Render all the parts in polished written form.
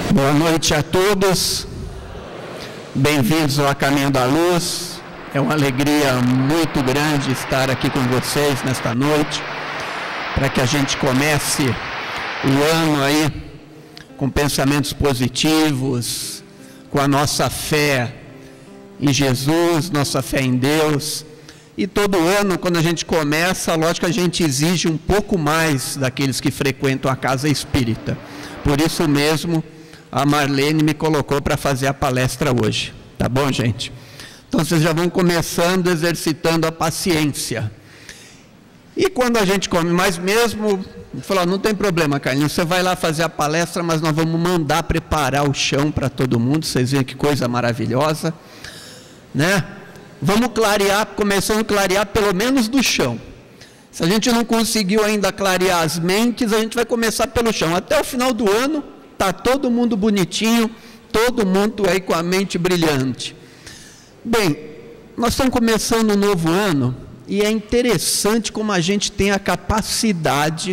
Boa noite a todos, bem-vindos ao Caminho da Luz. É uma alegria muito grande estar aqui com vocês nesta noite, para que a gente comece o ano aí com pensamentos positivos, com a nossa fé em Jesus, nossa fé em Deus. E todo ano, quando a gente começa, lógico, a gente exige um pouco mais daqueles que frequentam a casa espírita. Por isso mesmo, a Marlene me colocou para fazer a palestra hoje. Tá bom, gente? Então, vocês já vão começando exercitando a paciência. E quando a gente come, mas mesmo, falou, não tem problema, Carlinhos, você vai lá fazer a palestra, mas nós vamos mandar preparar o chão para todo mundo. Vocês veem que coisa maravilhosa, né? Vamos clarear, começando a clarear pelo menos do chão. Se a gente não conseguiu ainda clarear as mentes, a gente vai começar pelo chão. Até o final do ano, está todo mundo bonitinho, todo mundo aí com a mente brilhante. Bem, nós estamos começando um novo ano e é interessante como a gente tem a capacidade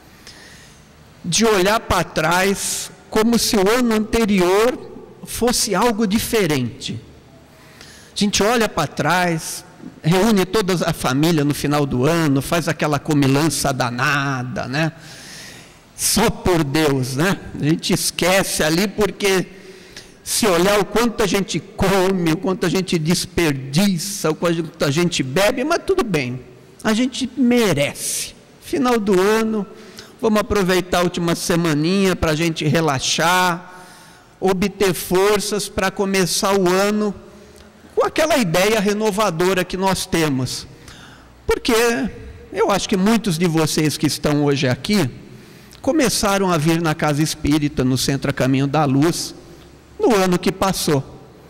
de olhar para trás como se o ano anterior fosse algo diferente. A gente olha para trás, reúne toda a família no final do ano, faz aquela comilança danada, né? Só por Deus, né? A gente esquece ali porque se olhar o quanto a gente come, o quanto a gente desperdiça, o quanto a gente bebe, mas tudo bem, a gente merece. Final do ano, vamos aproveitar a última semaninha para a gente relaxar, obter forças para começar o ano com aquela ideia renovadora que nós temos. Porque eu acho que muitos de vocês que estão hoje aqui começaram a vir na Casa Espírita, no Centro Caminho da Luz, no ano que passou.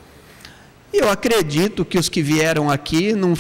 E eu acredito que os que vieram aqui não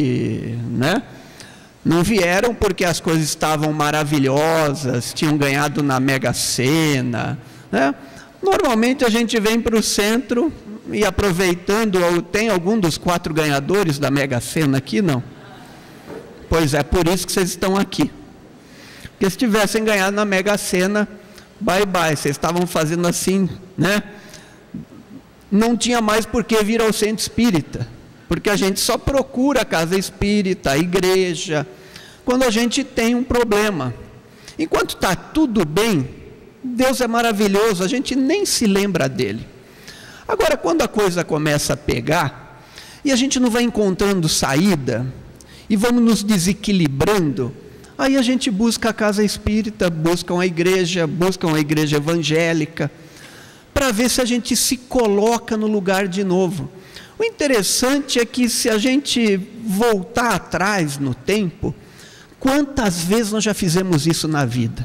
vieram porque as coisas estavam maravilhosas, tinham ganhado na Mega Sena, né? Normalmente a gente vem para o centro e aproveitando, tem algum dos 4 ganhadores da Mega Sena aqui? Não? Pois é, por isso que vocês estão aqui. Porque se tivessem ganhado na Mega Sena, bye bye, vocês estavam fazendo assim, né? Não tinha mais por que vir ao centro espírita, porque a gente só procura a casa espírita, a igreja, quando a gente tem um problema. Enquanto está tudo bem, Deus é maravilhoso, a gente nem se lembra dele. Agora, quando a coisa começa a pegar, e a gente não vai encontrando saída, e vamos nos desequilibrando, aí a gente busca a casa espírita, busca uma igreja evangélica, para ver se a gente se coloca no lugar de novo. O interessante é que se a gente voltar atrás no tempo, quantas vezes nós já fizemos isso na vida?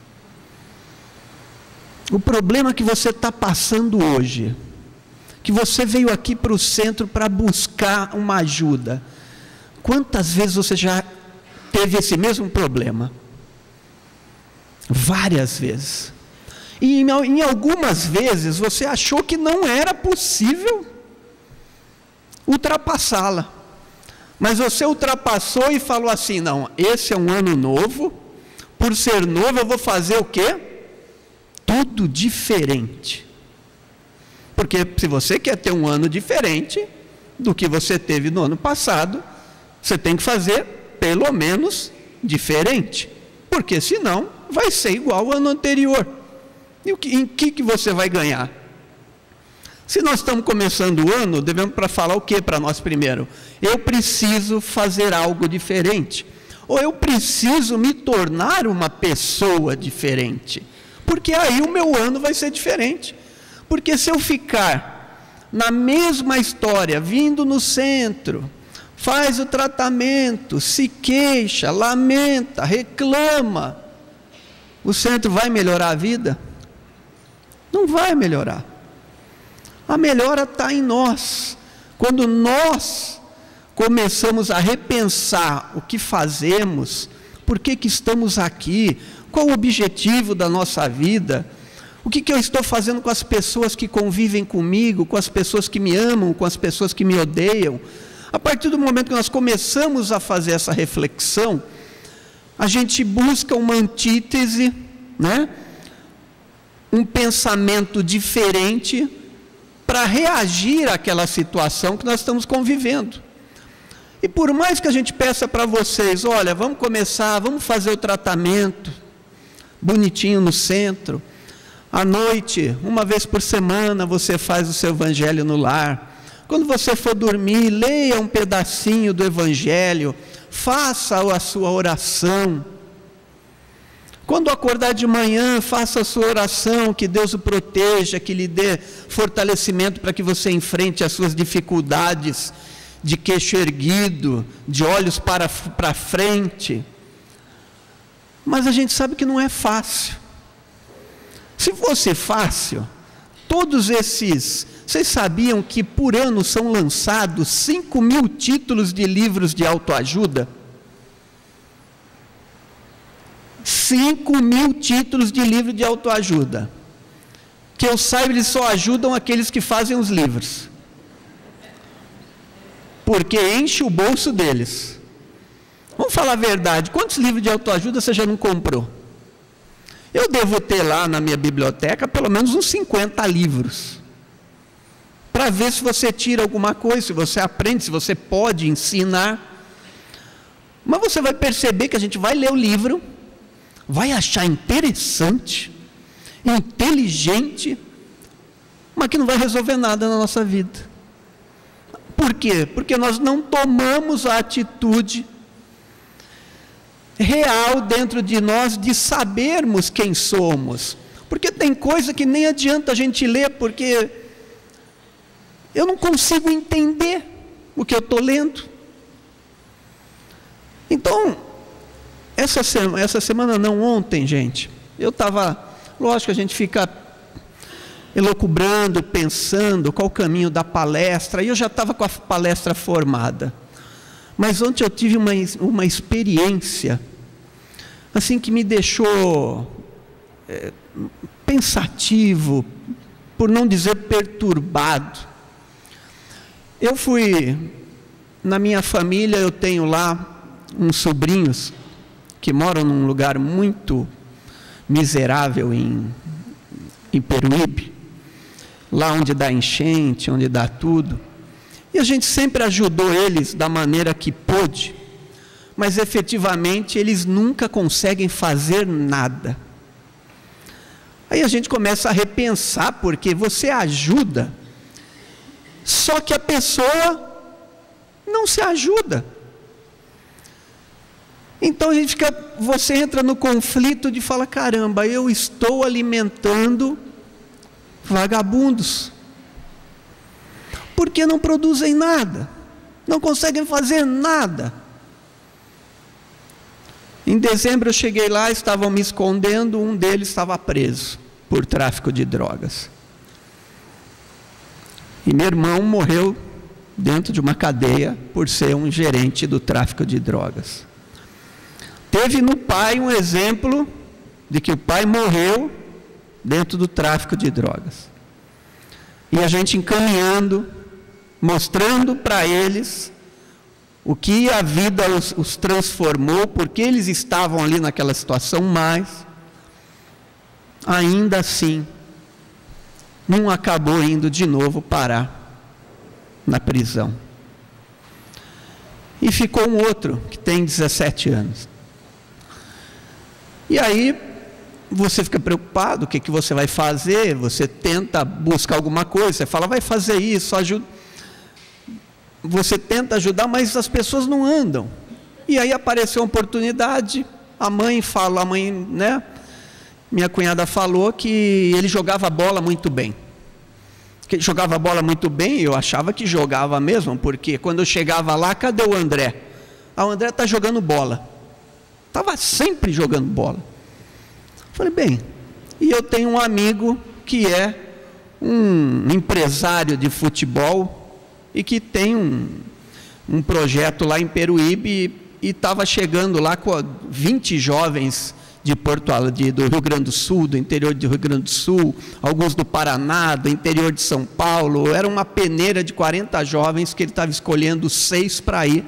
O problema que você está passando hoje, que você veio aqui para o centro para buscar uma ajuda, quantas vezes você já teve esse mesmo problema? Várias vezes. E em algumas vezes você achou que não era possível ultrapassá-la. Mas você ultrapassou e falou assim, não, esse é um ano novo, por ser novo eu vou fazer o quê? Tudo diferente. Porque se você quer ter um ano diferente do que você teve no ano passado, você tem que fazer pelo menos diferente, porque senão vai ser igual ao ano anterior. E em que você vai ganhar? Se nós estamos começando o ano, devemos falar o que para nós primeiro? Eu preciso fazer algo diferente, ou eu preciso me tornar uma pessoa diferente, porque aí o meu ano vai ser diferente. Porque se eu ficar na mesma história, vindo no centro, faz o tratamento, se queixa, lamenta, reclama, o centro vai melhorar a vida? Não vai melhorar. A melhora está em nós. Quando nós começamos a repensar o que fazemos, por que estamos aqui, qual o objetivo da nossa vida, o que eu estou fazendo com as pessoas que convivem comigo, com as pessoas que me amam, com as pessoas que me odeiam. A partir do momento que nós começamos a fazer essa reflexão, a gente busca uma antítese, né? um pensamento diferente para reagir àquela situação que nós estamos convivendo. E por mais que a gente peça para vocês, olha, vamos começar, vamos fazer o tratamento bonitinho no centro, à noite, uma vez por semana, você faz o seu evangelho no lar. Quando você for dormir, leia um pedacinho do evangelho, faça a sua oração. Quando acordar de manhã, faça a sua oração, que Deus o proteja, que lhe dê fortalecimento para que você enfrente as suas dificuldades de queixo erguido, de olhos para frente. Mas a gente sabe que não é fácil. Se fosse fácil, todos esses... Vocês sabiam que por ano são lançados 5.000 títulos de livros de autoajuda? 5.000 títulos de livro de autoajuda. Que eu saiba, eles só ajudam aqueles que fazem os livros. Porque enche o bolso deles. Vamos falar a verdade, quantos livros de autoajuda você já não comprou? Eu devo ter lá na minha biblioteca pelo menos uns 50 livros. Para ver se você tira alguma coisa, se você aprende, se você pode ensinar. Mas você vai perceber que a gente vai ler o livro, vai achar interessante, inteligente, mas que não vai resolver nada na nossa vida. Por quê? Porque nós não tomamos a atitude real dentro de nós de sabermos quem somos. Porque tem coisa que nem adianta a gente ler, porque eu não consigo entender o que eu estou lendo. Então, essa semana não, ontem, gente, eu estava, lógico, a gente fica elucubrando, pensando qual o caminho da palestra, e eu já estava com a palestra formada. Mas ontem eu tive uma experiência, assim, que me deixou pensativo, por não dizer perturbado. Eu fui, na minha família, eu tenho lá uns sobrinhos que moram num lugar muito miserável em Peruíbe, lá onde dá enchente, onde dá tudo. E a gente sempre ajudou eles da maneira que pôde, mas efetivamente eles nunca conseguem fazer nada. Aí a gente começa a repensar, porque você ajuda, só que a pessoa não se ajuda. Então você entra no conflito de falar, caramba, eu estou alimentando vagabundos, porque não produzem nada, não conseguem fazer nada. Em dezembro eu cheguei lá, estavam me escondendo, um deles estava preso por tráfico de drogas. E meu irmão morreu dentro de uma cadeia por ser um gerente do tráfico de drogas. Teve no pai um exemplo de que o pai morreu dentro do tráfico de drogas. E a gente encaminhando, mostrando para eles o que a vida os transformou, porque eles estavam ali naquela situação, mas ainda assim não acabou indo de novo parar na prisão. E ficou um outro que tem 17 anos. E aí você fica preocupado, o que você vai fazer? Você tenta buscar alguma coisa, você fala, vai fazer isso, ajuda. Você tenta ajudar, mas as pessoas não andam. E aí apareceu uma oportunidade, a mãe, né? Minha cunhada falou que ele jogava bola muito bem. Que ele jogava bola muito bem, eu achava que jogava mesmo, porque quando eu chegava lá, cadê o André? Ah, o André está jogando bola. Estava sempre jogando bola. Falei, bem, e eu tenho um amigo que é um empresário de futebol e que tem um projeto lá em Peruíbe e estava chegando lá com 20 jovens de do Rio Grande do Sul, do interior do Rio Grande do Sul, alguns do Paraná, do interior de São Paulo. Era uma peneira de 40 jovens que ele estava escolhendo 6 para ir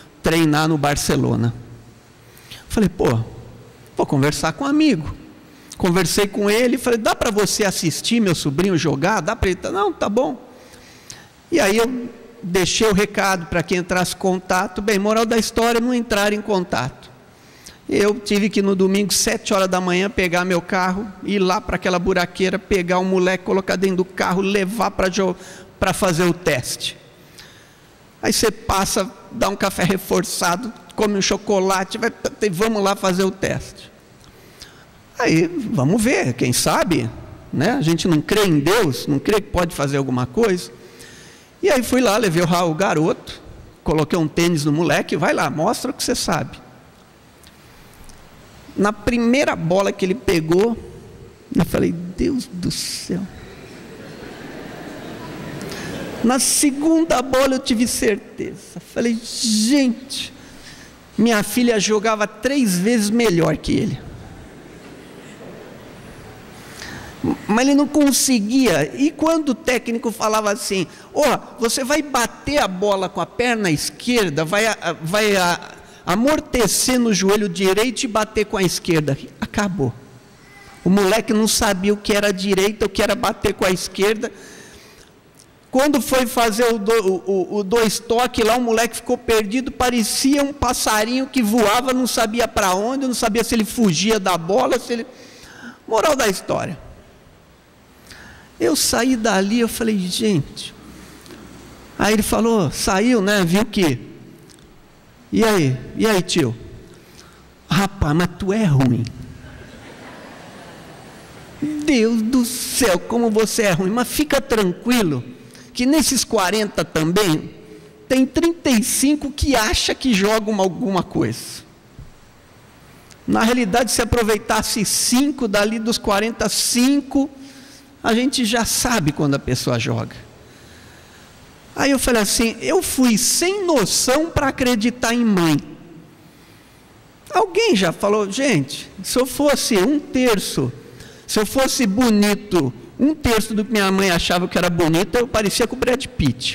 treinar no Barcelona. Falei, pô, vou conversar com um amigo. Conversei com ele, falei, dá para você assistir meu sobrinho jogar? Dá para ele? Não, tá bom. E aí eu deixei o recado para quem entrasse em contato. Bem, moral da história, não entrar em contato. Eu tive que no domingo, 7 horas da manhã, pegar meu carro, ir lá para aquela buraqueira, pegar um moleque, colocar dentro do carro, levar para fazer o teste. Aí você passa, dá um café reforçado, come um chocolate, vamos lá fazer o teste. Aí, vamos ver, quem sabe, né? A gente não crê em Deus, não crê que pode fazer alguma coisa. E aí fui lá, levei o garoto, coloquei um tênis no moleque, vai lá, mostra o que você sabe. Na primeira bola que ele pegou, eu falei, Deus do céu. Na segunda bola eu tive certeza. Falei, gente, minha filha jogava 3 vezes melhor que ele. Mas ele não conseguia. E quando o técnico falava assim, você vai bater a bola com a perna esquerda, vai amortecer no joelho direito e bater com a esquerda. Acabou. O moleque não sabia o que era a direita, o que era bater com a esquerda. Quando foi fazer o 2 toques lá, o moleque ficou perdido, parecia um passarinho que voava, não sabia para onde, não sabia se ele fugia da bola, se ele... Moral da história. Eu saí dali, eu falei, gente... Aí ele falou, saiu, né, viu que... E aí, tio? Rapaz, mas tu é ruim. Deus do céu, como você é ruim. Mas fica tranquilo, que nesses 40 também, tem 35 que acha que jogam alguma coisa. Na realidade, se aproveitasse 5, dali dos 45, a gente já sabe quando a pessoa joga. Aí eu falei assim, eu fui sem noção para acreditar em mãe. Alguém já falou, gente, se eu fosse 1/3, se eu fosse bonito, 1/3 do que minha mãe achava que era bonito, eu parecia com o Brad Pitt.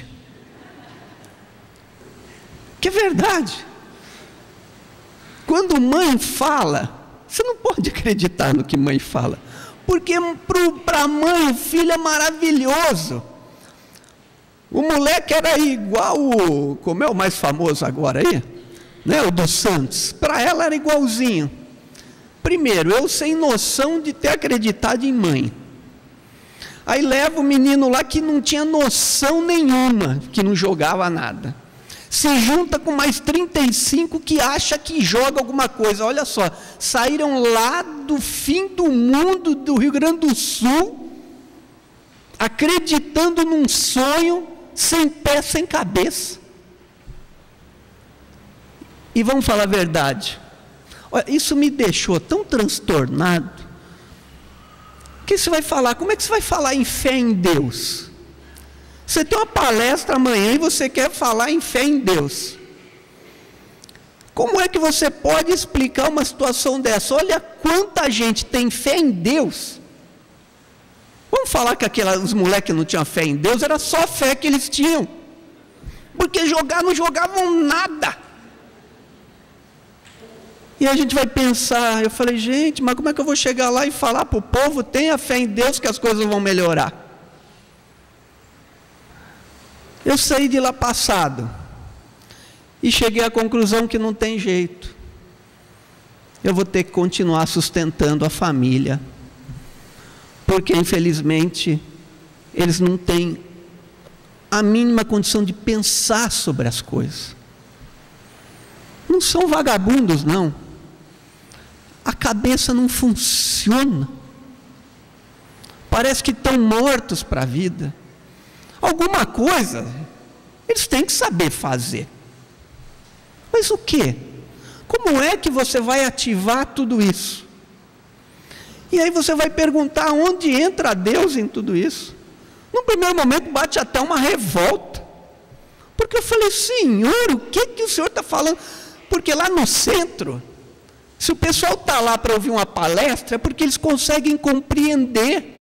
Que é verdade. Quando mãe fala, você não pode acreditar no que mãe fala, porque para a mãe o filho é maravilhoso. O moleque era igual como é o mais famoso agora aí, né, o do Santos. Para ela era igualzinho. Primeiro, eu sem noção de ter acreditado em mãe. Aí leva o menino lá que não tinha noção nenhuma, que não jogava nada. Se junta com mais 35 que acha que joga alguma coisa. Olha só, saíram lá do fim do mundo, do Rio Grande do Sul, acreditando num sonho, sem pé, sem cabeça. E vamos falar a verdade, olha, isso me deixou tão transtornado. O que você vai falar? Como é que você vai falar em fé em Deus? Você tem uma palestra amanhã e você quer falar em fé em Deus. Como é que você pode explicar uma situação dessa? Olha quanta gente tem fé em Deus. Vamos falar que os moleques não tinham fé em Deus, era só fé que eles tinham. Porque não jogavam nada. E a gente vai pensar, eu falei, gente, mas como é que eu vou chegar lá e falar para o povo, tenha fé em Deus que as coisas vão melhorar? Eu saí de lá passado e cheguei à conclusão que não tem jeito. Eu vou ter que continuar sustentando a família, porque infelizmente eles não têm a mínima condição de pensar sobre as coisas. Não são vagabundos, não. A cabeça não funciona. Parece que estão mortos para a vida. Alguma coisa eles têm que saber fazer. Mas o quê? Como é que você vai ativar tudo isso? E aí você vai perguntar onde entra Deus em tudo isso. No primeiro momento bate até uma revolta. Porque eu falei, Senhor, o que o Senhor está falando? Porque lá no centro, se o pessoal está lá para ouvir uma palestra, é porque eles conseguem compreender